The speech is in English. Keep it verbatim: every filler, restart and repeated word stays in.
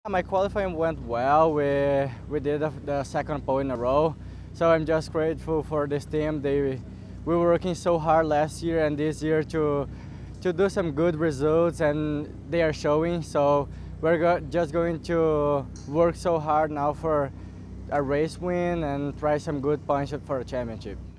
My qualifying went well. We, we did the, the second pole in a row. So I'm just grateful for this team. They, we were working so hard last year and this year to, to do some good results, and they are showing. So we're go just going to work so hard now for a race win and try some good points for a championship.